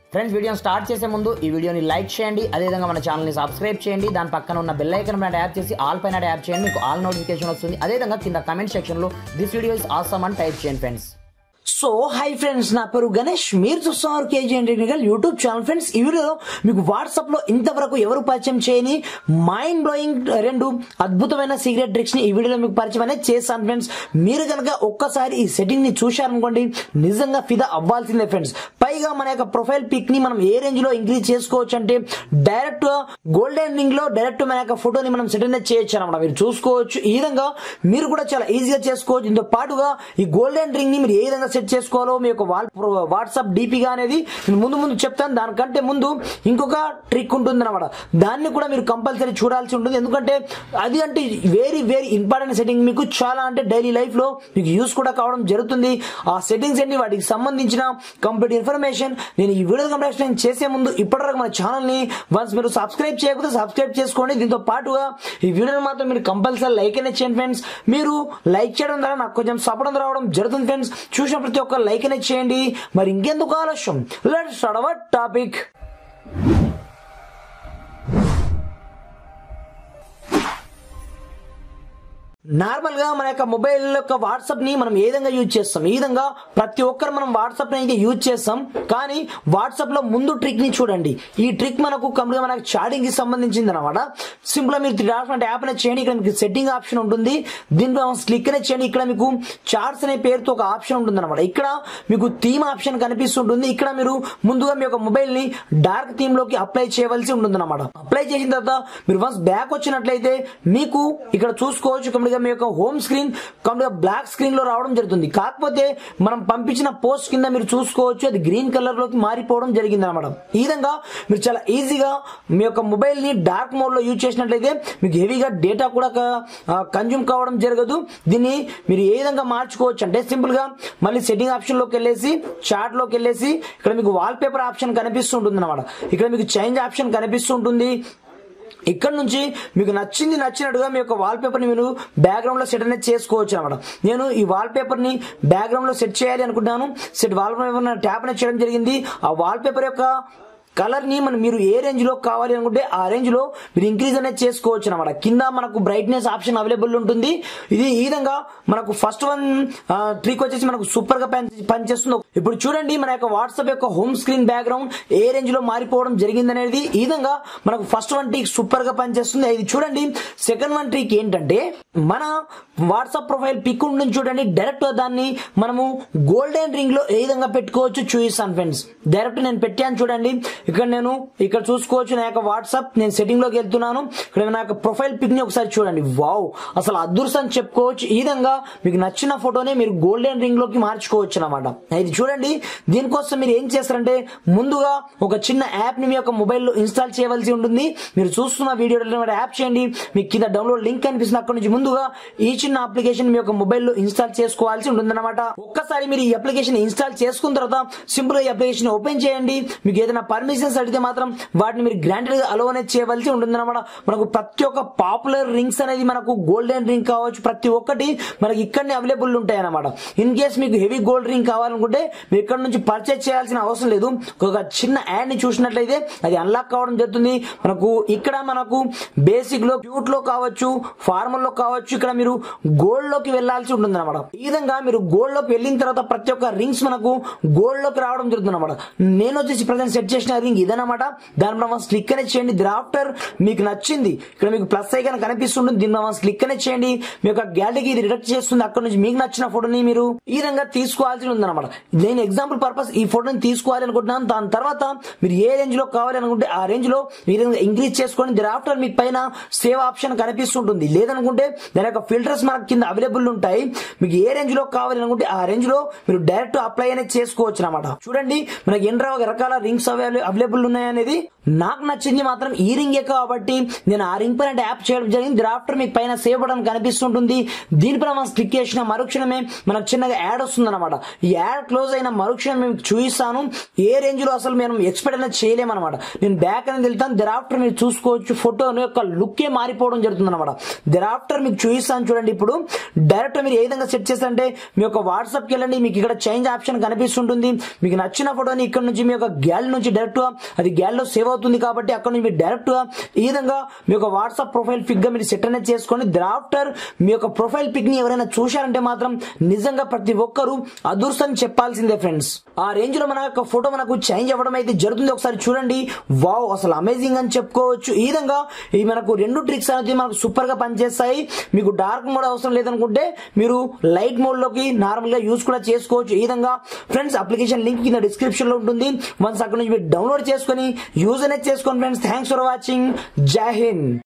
Friends వీడియోని start చేసే ముందు ఈ వీడియోని లైక్ చేయండి, అదేవిధంగా మన ఛానల్ని సబ్స్క్రైబ్ చేయండి, దాని పక్కన ఉన్న బెల్ ఐకాన్ పైన ట్యాప్ చేసి ఆల్ పైన ట్యాప్ చేయండి, మీకు ఆల్ నోటిఫికేషన్ వస్తుంది. అదేవిధంగా కింద కమెంట్ సెక్షన్లో దిస్ వీడియో ఇస్ ఆసమ్ అని టైప్ చేయండి ఫ్రెండ్స్. సో హై ఫ్రెండ్స్, నా పేరు గణేష్, మీరు చూస్తున్నారు KG and technical YouTube channel. Friends ఈ వీడియోలో మీకు వాట్సాప్ లో ఇంతవరకు ఎవరు పరిచయం చేయని మైండ్ బ్లోయింగ్ రెండు అద్భుతమైన సీక్రెట్ ట్రిక్స్ ని ఈ వీడియోలో మీకు పరిచయం అనేది చేస్తాను ఫ్రెండ్స్. మీరు కనుక ఒక్కసారి ఈ సెట్టింగ్ ని చూశారనుకోండి, నిజంగా ఫిదా అవ్వాల్సిందే ఫ్రెండ్స్. పైగా మన యొక్క ప్రొఫైల్ పిక్ ని మనం ఏ రేంజ్ లో ఇంక్రీజ్ చేసుకోవచ్చు అంటే డైరెక్ట్ గోల్డెన్ రింగ్ లో డైరెక్ట్ మన యొక్క ఫోటోని మనం సెట్ అనేది చేయొచ్చు అనమాట. మీరు చూసుకోవచ్చు, ఈ విధంగా మీరు కూడా చాలా ఈజీగా చేసుకోవచ్చు. దీంతో పాటుగా ఈ గోల్డెన్ రింగ్ ని మీరు ఏ విధంగా సెట్ చేసుకోవాలో మీ యొక్క వాట్సాప్ డిపిగా అనేది నేను ముందు చెప్తాను. దానికంటే ముందు ఇంకొక ట్రిక్ ఉంటుంది అనమాట, దాన్ని కూడా మీరు కంపల్సరీ చూడాల్సి ఉంటుంది. ఎందుకంటే అది అంటే వెరీ వెరీ ఇంపార్టెంట్ సెట్టింగ్, మీకు చాలా అంటే డైలీ లైఫ్ లో మీకు యూస్ కూడా కావడం జరుగుతుంది. ఆ సెట్టింగ్స్ ఏంటి, వాటికి సంబంధించిన కంప్లీట్ ఇన్ఫర్మేషన్ నేను ఈ వీడియో కంప్లీట్ చేసే ముందు ఇప్పటివరకు మన ఛానల్ ని వన్స్ మీరు సబ్స్క్రైబ్ చేయకపోతే సబ్స్క్రైబ్ చేసుకోండి. దీంతో పాటుగా ఈ వీడియోని మాత్రం మీరు కంపల్సరీ లైక్ అనేది చేయండి ఫ్రెండ్స్. మీరు లైక్ చేయడం ద్వారా నాకు కొంచెం సపోర్ట్ రావడం జరుగుతుంది ఫ్రెండ్స్. చూసిన ప్రతి ఒక్క లైక్ అనేది చేయండి. మరి ఇంకెందుకు ఆలస్యం, let's start our topic. Normal గా మన యొక్క మొబైల్ యొక్క వాట్సాప్ ని మనం ఏ విధంగా యూజ్ చేస్తాం, ఈ విధంగా ప్రతి ఒక్కరు మనం వాట్సాప్ ని అయితే యూజ్ చేస్తాం. కానీ వాట్సాప్ లో ముందు ట్రిక్ ని చూడండి. ఈ ట్రిక్ మనకు కంప్లీట్ మనకు చాటింగ్ కి సంబంధించింది అనమాట. సింపుల్ గా మీరు 3 డాట్స్ యాప్ అనేది చేయండి. ఇక్కడ మీకు సెట్టింగ్ ఆప్షన్ ఉంటుంది, దీంట్లో క్లిక్ అనేది చేయండి. ఇక్కడ మీకు చార్ట్స్ అనే పేరుతో ఒక ఆప్షన్ ఉంటుంది అనమాట. ఇక్కడ మీకు థీమ్ ఆప్షన్ కనిపిస్తుంటుంది. ఇక్కడ మీరు ముందుగా మీ యొక్క మొబైల్ ని డార్క్ థీమ్ లోకి అప్లై చేయవలసి ఉంటుంది అనమాట. అప్లై చేసిన తర్వాత మీరు వన్స్ బ్యాక్ వచ్చినట్లయితే మీకు ఇక్కడ చూసుకోవచ్చు కంప్లీట్ మీ యొక్క home screen complete black screen లో రావడం జరుగుతుంది. కాకపోతే మనం పంపించిన పోస్ట్ కింద మీరు చూసుకోవచ్చు అది గ్రీన్ కలర్ లోకి మారిపోవడం జరిగింది అనమాట. ఈ విధంగా మీరు చాలా ఈజీగా మీ యొక్క మొబైల్ ని డార్క్ మోడ్ లో యూజ్ చేసినట్లయితే మీకు హెవీగా డేటా కూడా కన్జ్యూమ్ కావడం జరగదు. దీన్ని మీరు ఏ విధంగా మార్చుకోవచ్చు అంటే సింపుల్ గా మళ్ళీ సెట్టింగ్ ఆప్షన్ లోకి వెళ్ళేసి చార్ట్ లోకి వెళ్ళేసి ఇక్కడ మీకు వాల్ పేపర్ ఆప్షన్ కనిపిస్తుంటుంది అనమాట. ఇక్కడ మీకు చేంజ్ ఆప్షన్ కనిపిస్తుంటుంది. ఇక్కడ నుంచి మీకు నచ్చినట్టుగా మీ యొక్క వాల్ పేపర్ ని మీరు బ్యాక్గ్రౌండ్ లో సెట్ అనేది చేసుకోవచ్చు అనమాట. నేను ఈ వాల్ పేపర్ ని బ్యాక్గ్రౌండ్ లో సెట్ చేయాలి అనుకుంటున్నాను. సెట్ వాల్ పేపర్ ట్యాప్ అనేది చేయడం జరిగింది. ఆ వాల్ పేపర్ యొక్క కలర్ ని మీరు ఏ రేంజ్ లో కావాలి అనుకుంటే ఆ రేంజ్ లో మీరు ఇంక్రీజ్ అనేది చేసుకోవచ్చు అనమాట. కింద మనకు బ్రైట్నెస్ ఆప్షన్ అవైలబుల్ ఉంటుంది. ఇది ఈ విధంగా మనకు ఫస్ట్ వన్ ట్రిక్ వచ్చేసి మనకు సూపర్ గా పనిచేస్తుంది. ఇప్పుడు చూడండి మన యొక్క వాట్సాప్ యొక్క హోమ్ స్క్రీన్ బ్యాక్గ్రౌండ్ ఏ రేంజ్ లో మారిపోవడం జరిగింది అనేది. ఈ విధంగా మనకు ఫస్ట్ వన్ ట్రిక్ సూపర్ గా పనిచేస్తుంది. ఇది చూడండి. సెకండ్ వన్ ట్రిక్ ఏంటంటే మన వాట్సాప్ ప్రొఫైల్ పిక్ ఉంటుంది చూడండి, డైరెక్ట్ దాన్ని మనము గోల్డెన్ రింగ్ లో ఏ విధంగా పెట్టుకోవచ్చు చూపిస్తాను ఫ్రెండ్స్. డైరెక్ట్ నేను పెట్టాను చూడండి. ఇక్కడ చూసుకోవచ్చు నా యొక్క వాట్సాప్ నేను సెట్టింగ్ లోకి వెళ్తున్నాను. ఇక్కడ నా యొక్క ప్రొఫైల్ పిక్ ని ఒకసారి చూడండి. వావ్, అసలు అదృష్టం చెప్పుకోవచ్చు. ఈ విధంగా మీకు నచ్చిన ఫోటోని మీరు గోల్డెన్ రింగ్ లోకి మార్చుకోవచ్చు అనమాట. ఇది చూడండి. దీనికోసం మీరు ఏం చేస్తారంటే ముందుగా ఒక చిన్న యాప్ ని మీ యొక్క మొబైల్లో ఇన్స్టాల్ చేయవలసి ఉంటుంది. మీరు చూస్తున్న వీడియో యాప్ చేయండి, మీకు కింద డౌన్లోడ్ లింక్ కనిపిస్తుంది. అక్కడ నుంచి ముందుగా ఈ చిన్న అప్లికేషన్ మీ యొక్క మొబైల్లో ఇన్స్టాల్ చేసుకోవాల్సి ఉంటుంది అనమాట. ఒక్కసారి మీరు ఈ అప్లికేషన్ ఇన్స్టాల్ చేసుకున్న తర్వాత సింపుల్ గా ఈ అప్లికేషన్ ఓపెన్ చేయండి. మీకు ఏదైనా పర్మిషన్స్ అడిగితే మాత్రం వాటిని మీరు గ్రాంటెడ్ గా అలో అనేది చేయవలసి ఉంటుంది అనమాట. మనకు ప్రతి ఒక్క పాపులర్ రింగ్స్ అనేది మనకు గోల్డెన్ రింగ్ కావచ్చు, ప్రతి ఒక్కటి మనకి ఇక్కడనే అవైలబుల్ ఉంటాయి అనమాట. ఇన్ కేస్ మీకు హెవీ గోల్డ్ రింగ్ కావాలనుకుంటే మీరు ఇక్కడ నుంచి పర్చేజ్ చేయాల్సిన అవసరం లేదు. ఒక చిన్న యాడ్ ని చూసినట్లయితే అది అన్లాక్ కావడం జరుగుతుంది. ఇక్కడ మనకు బేసిక్ లో క్యూట్ లో కావచ్చు, ఫార్మల్ లో కావచ్చు, ఇక్కడ మీరు గోల్డ్ లోకి వెళ్లాల్సి ఉంటుంది అనమాట. ఈ విధంగా మీరు గోల్డ్ లోకి వెళ్ళిన తర్వాత ప్రతి ఒక్క రింగ్స్ మనకు గోల్డ్ లోకి రావడం జరుగుతుంది అనమాట. నేను వచ్చేసి ప్రజెంట్ సెట్ చేసిన రింగ్ ఇదనమాట. దాని క్లిక్ అనేది చేయండి. ఆఫ్టర్ మీకు నచ్చింది ఇక్కడ మీకు ప్లస్ ఐకాన్ కనిపిస్తుంటుంది. దీని క్లిక్ అనేది చేయండి. మీ యొక్క గ్యాలరీకి ఇది రిడక్ట్ చేస్తుంది. అక్కడ నుంచి మీకు నచ్చిన ఫోటోని మీరు ఈ విధంగా తీసుకోవాల్సి ఉందన్నమాట. నేను ఎగ్జాంపుల్ పర్పస్ ఈ ఫోటోని తీసుకోవాలి అనుకుంటున్నాను. దాని తర్వాత మీరు ఏ రేంజ్ లో కావాలి అనుకుంటే ఆ రేంజ్ లో మీరు ఇంక్రీజ్ చేసుకోండి. ఆఫ్టర్ మీకు పైన సేవ్ ఆప్షన్ కనిపిస్తుంటుంది. లేదనుకుంటే దాని యొక్క ఫిల్టర్స్ మనకి కింద అవైలబుల్ ఉంటాయి. మీకు ఏ రేంజ్ లో కావాలి అనుకుంటే ఆ రేంజ్ లో మీరు డైరెక్ట్ అప్లై అనేది చేసుకోవచ్చు అనమాట. చూడండి మనకి ఎన్ని రకాల రింగ్స్ అవైలబుల్ ఉన్నాయి అనేది. నాకు నచ్చింది మాత్రం ఈ రింగే కాబట్టి నేను ఆ రింగ్ పైన ట్యాప్ చేయడం జరిగింది. ఆఫ్టర్ మీకు పైన సేవ్ బటన్ కనిపిస్తుంటుంది. దీనిపైన మనం క్లిక్ చేసిన మరుక్షణమే మనకు చిన్నగా యాడ్ వస్తుంది అనమాట. ఈ యాడ్ క్లోజ్ అయిన మరుక్షణం మీకు చూపిస్తాను. ఏ రేంజ్ లో అసలు మేము ఎక్స్పెక్ట్ అనేది చేయలేము అనమాట. నేను బ్యాక్ అనేది వెళ్తాను. ఆఫ్టర్ మీరు చూసుకోవచ్చు ఫోటో యొక్క లుక్ ఏ మారిపోవడం జరుగుతుంది అనమాట. ఆఫ్టర్ మీకు చూపిస్తాను చూడండి. ఇప్పుడు డైరెక్ట్ మీరు ఏ విధంగా సెట్ చేస్తారంటే మీ యొక్క వాట్సాప్ కి వెళ్ళండి. మీకు ఇక్కడ చేంజ్ ఆప్షన్ కనిపిస్తుంటుంది. మీకు నచ్చిన ఫోటోని ఇక్కడ నుంచి మీ యొక్క గ్యాలరీ నుంచి డైరెక్ట్ గా అది గ్యాలరీలో సేవ్ అవుతుంది కాబట్టి అక్కడ నుంచి మీరు డైరెక్ట్ గా ఈ విధంగా మీ యొక్క వాట్సాప్ ప్రొఫైల్ పిక్ గా మీరు సెట్ అనేది చేసుకోండి. ఆఫ్టర్ మీ యొక్క ప్రొఫైల్ పిక్ ని ఎవరైనా చూశారంటే మాత్రం నిజంగా ప్రతి ఒక్కరు అదృష్టం చెప్పాల్సిందే ఫ్రెండ్స్. ఆ రేంజ్ లో మన యొక్క ఫోటో మనకు చేంజ్ అవ్వడం అయితే జరుగుతుంది. ఒకసారి చూడండి. వావ్, అసలు అమేజింగ్ అని చెప్పుకోవచ్చు. ఈ విధంగా ఈ మనకు రెండు ట్రిక్స్ అనేది మనకు సూపర్ గా పనిచేస్తాయి. మీకు డార్క్ మోడ్ అవసరం లేదనుకుంటే మీరు లైట్ మోడ్ లోకి నార్మల్ గా యూజ్ కూడా చేసుకోవచ్చు. ఈ విధంగా ఫ్రెండ్స్ అప్లికేషన్ లింక్ కింద డిస్క్రిప్షన్ లో ఉంటుంది. వన్స్ అక్కడ నుంచి మీరు డౌన్లోడ్ చేసుకుని యూజ్ అనేది చేసుకోండి ఫ్రెండ్స్. Thanks for watching. జై హింద్.